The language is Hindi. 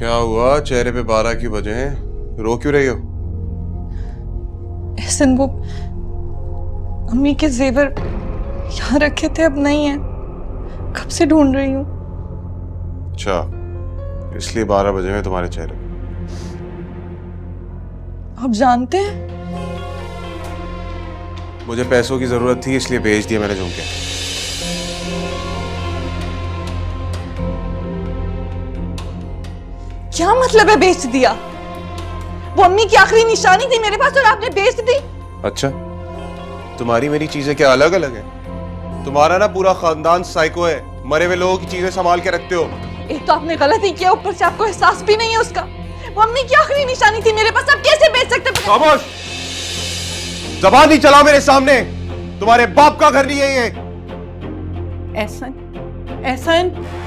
क्या हुआ? चेहरे पे 12 की वजह है, रो क्यों रही हो? एहसन, वो अम्मी के जेवर यहाँ रखे थे, अब नहीं है। कब से ढूंढ रही हूँ। अच्छा, इसलिए 12 बजे हैं तुम्हारे चेहरे पे। आप जानते हैं? मुझे पैसों की जरूरत थी, इसलिए भेज दिया मैंने झुमके। क्या मतलब है बेच दिया? वो अम्मी की आखिरी निशानी थी मेरे पास और आपने बेच दी। अच्छा, तुम्हारी मेरी चीजें क्या अलग अलग है? तुम्हारा ना पूरा खानदान साइको है, मरे हुए लोगों की चीजें संभाल के रखते हो। एक तो आपने गलत ही किया, ऊपर से आपको एहसास भी नहीं है उसका। वो अम्मी की आखिरी निशानी थी मेरे पास, आप कैसे बेच सकते? खामोश! ज़बान नहीं चलाओ मेरे सामने। तुम्हारे बाप का घर नहीं है ये। एहसन, एहसन,